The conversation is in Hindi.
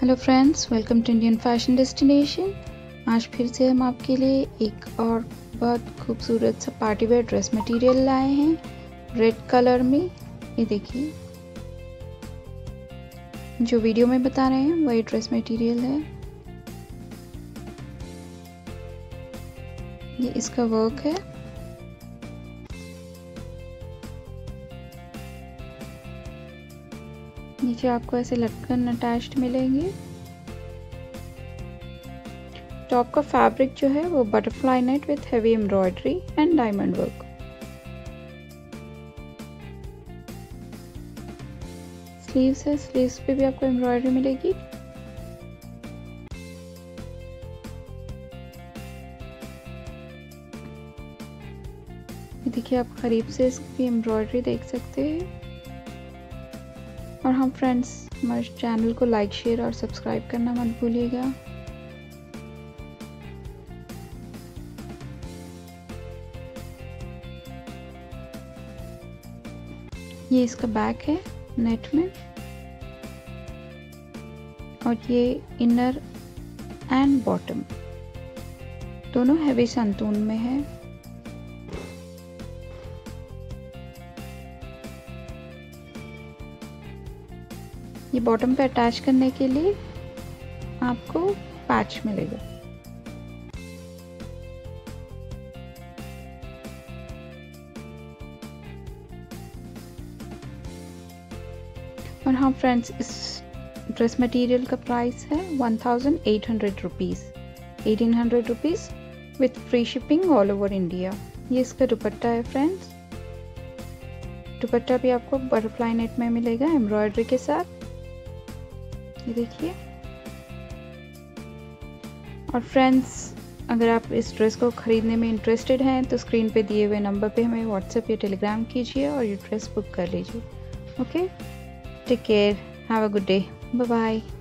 Hello friends, welcome to Indian fashion destination. आज फिर से हम आपके लिए एक और बहुत खूबसूरत सा पार्टी वेयर ड्रेस मटेरियल लाए हैं रेड कलर में। ये देखिए, जो वीडियो में बता रहे हैं वही ड्रेस मटेरियल है। ये इसका वर्क है। नीचे आपको ऐसे लटकन अटैच्ड मिलेंगे। टॉप का फैब्रिक जो है वो butterfly net with heavy embroidery and diamond work. Sleeves है, स्लीव्स पे भी आपको एम्ब्रॉयडरी मिलेगी। ये देखिए, आप करीब से इसकी एम्ब्रॉयडरी देख सकते हैं। और हम फ्रेंड्स, हमारे चैनल को लाइक, शेयर और सब्सक्राइब करना मत भूलिएगा। ये इसका बैक है नेट में, और ये इनर एंड बॉटम दोनों हैवी संतून में है। ये बॉटम पे अटैच करने के लिए आपको पैच मिलेगा। और हाँ फ्रेंड्स, इस ड्रेस मटेरियल का प्राइस है 1800 rupees, 1800 rupees with free shipping all over India. ये इसका दुपट्टा है फ्रेंड्स। दुपट्टा भी आपको बटरफ्लाई नेट में मिलेगा एम्ब्रॉयडरी के साथ। ये देखिए। और फ्रेंड्स, अगर आप इस ड्रेस को ख़रीदने में इंटरेस्टेड हैं तो स्क्रीन पे दिए हुए नंबर पे हमें व्हाट्सएप या टेलीग्राम कीजिए और ये ड्रेस बुक कर लीजिए। Okay, take care, have a good day, bye bye.